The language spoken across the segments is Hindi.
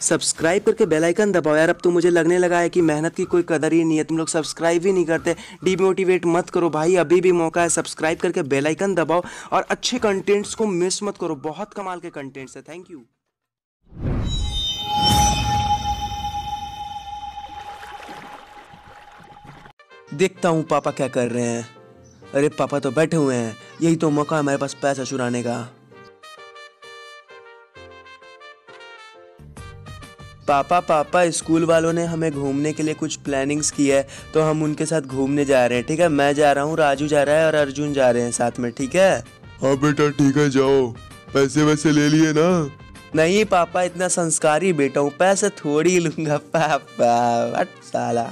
सब्सक्राइब करके बेल आइकन दबाओ यार। अब तो मुझे लगने लगा है कि मेहनत की कोई कदर ही नहीं है, तुम लोग सब्सक्राइब ही नहीं करते। डिमोटिवेट मत करो भाई, अभी भी मौका है। सब्सक्राइब करके बेल आइकन दबाओ और अच्छे कंटेंट्स को मिस मत करो, बहुत कमाल के कंटेंट्स है। Thank you. देखता हूँ पापा क्या कर रहे हैं। अरे पापा तो बैठे हुए हैं, यही तो मौका है हमारे पास पैसा चुराने का। पापा स्कूल वालों ने हमें घूमने के लिए कुछ प्लानिंग्स की है, तो हम उनके साथ घूमने जा रहे हैं। ठीक है, मैं जा रहा हूँ, राजू जा रहा है और अर्जुन जा रहे हैं साथ में। ठीक है? हाँ बेटा ठीक है, जाओ। पैसे वैसे ले लिए ना? नहीं पापा, इतना संस्कारी बेटा हूँ, पैसे थोड़ी लूंगा पापा। हट साला।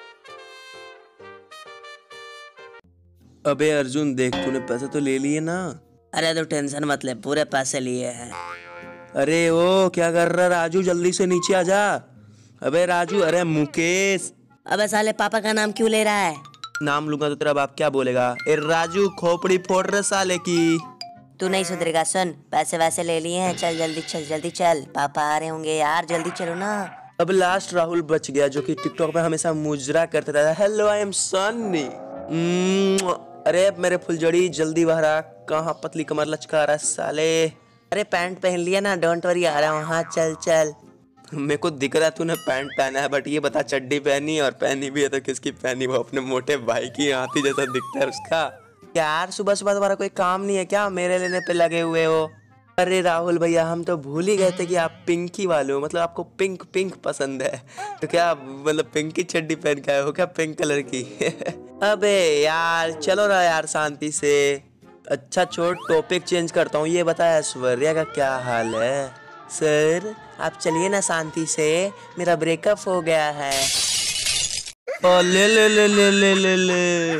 अबे अर्जुन देख, तूने पैसे तो ले लिए ना? अरे तो टेंशन मत ले, पूरे पैसे लिए हैं। अरे ओ क्या कर रहा राजू, जल्दी से नीचे आ जा। अबे राजू, अरे मुकेश। अबे साले पापा का नाम क्यों ले रहा है? नाम लूंगा तो तेरा बाप क्या बोलेगा? ए राजू, खोपड़ी फोड़ रहे साले की। तू नहीं सुधरेगा। सुन, पैसे वैसे ले लिए हैं, चल जल्दी चल, पापा आ रहे होंगे यार, जल्दी चलो ना। अब लास्ट राहुल बच गया, जो कि टिकटॉक पे हमेशा मुजरा करता था, हेलो आई एम सन्नी। अरे मेरे फुलझड़ी जल्दी बाहर आ, कहाँ पतली कमर लचका रहा है साले। अरे पैंट पहन लिया ना, डोंट वरी, आ रहा हूँ। हाँ चल। मेरे को दिख रहा है तूने पैंट पहना है, बट ये बता चड्डी पहनी है, और पहनी भी है तो किसकी पहनी? वो अपने मोटे भाई की, हाथी जैसा दिखता है उसका। यार सुबह सुबह तुम्हारा कोई काम नहीं है क्या, मेरे लेने पे लगे हुए हो? अरे राहुल भैया, हम तो भूल ही गए थे कि आप पिंकी वाले हो, मतलब आपको पिंक पसंद है। तो क्या मतलब पिंक की चड्डी पहन के आए हो क्या, पिंक कलर की? अबे यार चलो ना यार शांति से। अच्छा छोड़, टॉपिक चेंज करता हूँ। ये बता ऐश्वर्या का क्या हाल है? सर आप चलिए ना शांति से, मेरा ब्रेकअप हो गया है। ओ ले।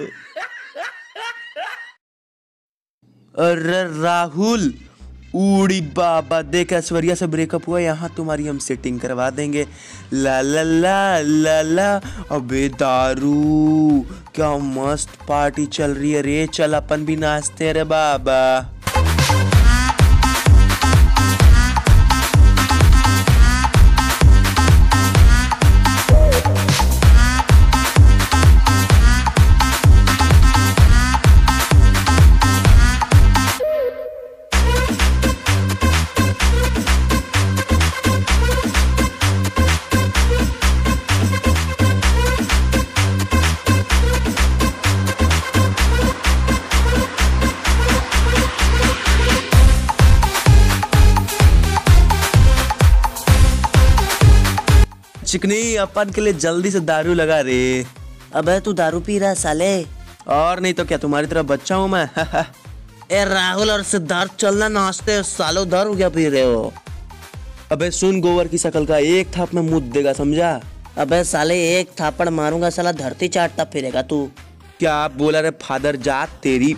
अरे राहुल, उड़ी बाबा, देख ऐश्वर्या से ब्रेकअप हुआ, यहाँ तुम्हारी हम सेटिंग करवा देंगे। ला ला ला ला ला। अबे दारू, क्या मस्त पार्टी चल रही है रे, चल अपन भी नाचते रे बाबा। चिकनी, अपन के लिए जल्दी से दारू लगा रे। अबे तू दारू पी रहा है साले? और नहीं तो क्या, तुम्हारी तरह बच्चा हूँ मैं। ए राहुल और सिद्धार्थ चलना नाचते सालो, दारू क्या पी रहे हो? अबे सुन, गोबर की शक्ल का एक थाप में मुद देगा, समझा? अबे साले एक थापड़ मारूंगा साला, धरती चाटता फिरेगा तू। क्या बोला रे फादर जात तेरी।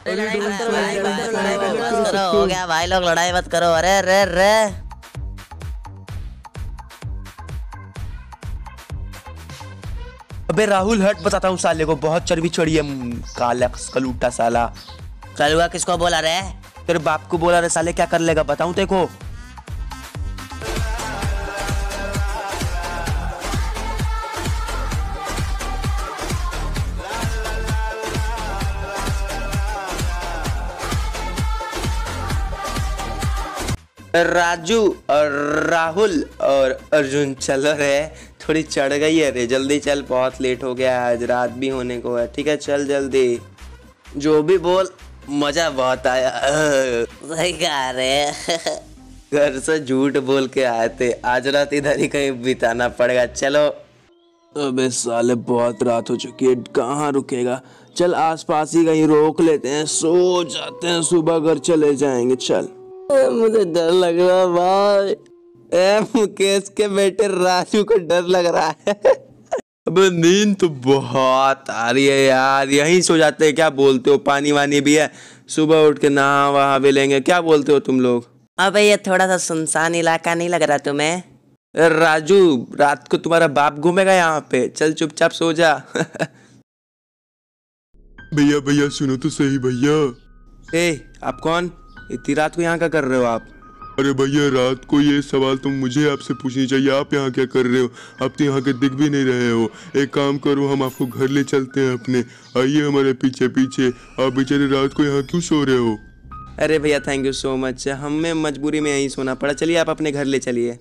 हो गया भाई लोग, लड़ाई मत करो। अरे रे अबे राहुल हट, बताता हूँ साले को, बहुत चर्बी चढ़ी है, काला कलूटा साला। कलुआ किसको बोला रे? तेरे बाप को बोला रे साले, क्या कर लेगा बताऊं तेरे को? राजू और राहुल और अर्जुन चलो रे, थोड़ी चढ़ गई है रे, जल्दी चल, बहुत लेट हो गया, आज रात भी होने को है। ठीक है चल जल्दी। जो भी बोल, मजा बहुत आया। सही कहा रे। घर से झूठ बोल के आए थे, आज रात इधर ही कहीं बिताना पड़ेगा। चलो। अबे साले बहुत रात हो चुकी है, कहाँ रुकेगा? चल आसपास ही कहीं रोक लेते हैं, सो जाते हैं, सुबह घर चले जाएंगे। चल। मुझे डर लग रहा है भाई। मुकेश के बेटे राजू को डर लग रहा है। अब नींद तो बहुत आ रही है यार, यहीं सो जाते हैं। क्या बोलते हो? पानी वानी भी है, सुबह उठ के नहा वहा भी लेंगे। क्या बोलते हो तुम लोग? अबे ये थोड़ा सा सुनसान इलाका नहीं लग रहा तुम्हें? राजू, रात को तुम्हारा बाप घूमेगा यहाँ पे, चल चुपचाप सो जा। भैया सुनो तो सही भैया। आप कौन? इतनी रात को यहाँ क्या कर रहे हो आप? अरे भैया, रात को ये सवाल तो मुझे आपसे पूछनी चाहिए। आप यहाँ क्या कर रहे हो? आप तो यहाँ के दिख भी नहीं रहे हो। एक काम करो, हम आपको घर ले चलते हैं अपने। आइए हमारे पीछे पीछे। आप बेचारे रात को यहाँ क्यों सो रहे हो? अरे भैया थैंक यू सो मच, हमें मजबूरी में यहीं सोना पड़ा। चलिए आप अपने घर ले चलिए।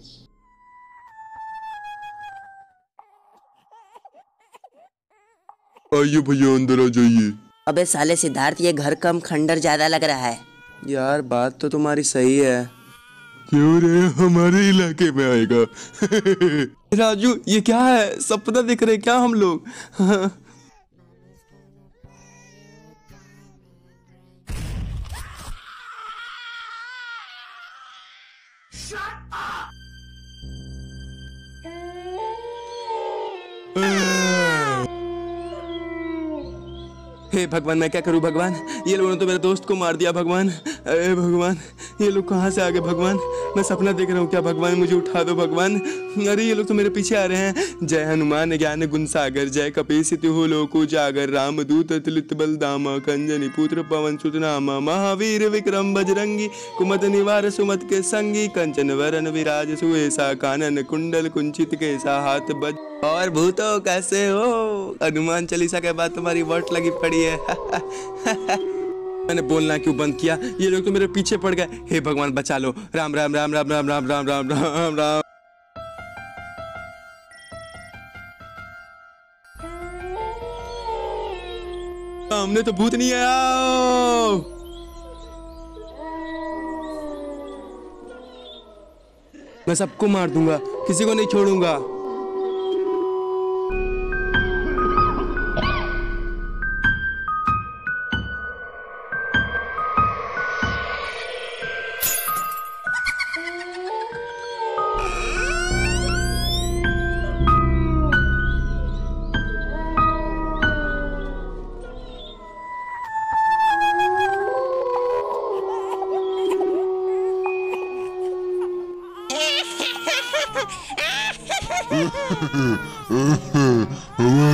आइए भैया, अंदर आ जाइए। अबे साले सिद्धार्थ, ये घर कम खंडर ज्यादा लग रहा है। यार बात तो तुम्हारी सही है। क्यों रे, हमारे इलाके में आएगा? राजू ये क्या है? सपना देख रहे क्या हम लोग? हे भगवान, मैं क्या करूं भगवान? ये लोगों ने तो मेरे दोस्त को मार दिया भगवान। अरे भगवान, ये लोग कहाँ से आ गए भगवान? मैं सपना देख रहा हूँ क्या भगवान? मुझे उठा दो भगवान। अरे ये लोग तो मेरे पीछे आ रहे हैं। जय हनुमान ज्ञान गुण सागर, जय कपीस तिहु लोको जागर, रामदूत अतुलित बलधामा, कंजनी पुत्र पवन सुत नामा, महावीर विक्रम बजरंगी, कुमत निवार सुमत के संगी, कंचन वरन विराज सुएसा, कानन कुंडल कुंचित केसा, हाथ बज। और भूतो कैसे हो? हनुमान चालीसा के बाद तुम्हारी वोट लगी पड़ी है। मैंने बोलना क्यों बंद किया? ये लोग तो मेरे पीछे पड़ गए। हे भगवान बचा लो। राम राम राम राम राम राम राम राम राम राम। सामने तो भूत नहीं है। आओ। मैं सबको मार दूंगा, किसी को नहीं छोड़ूंगा। हमारे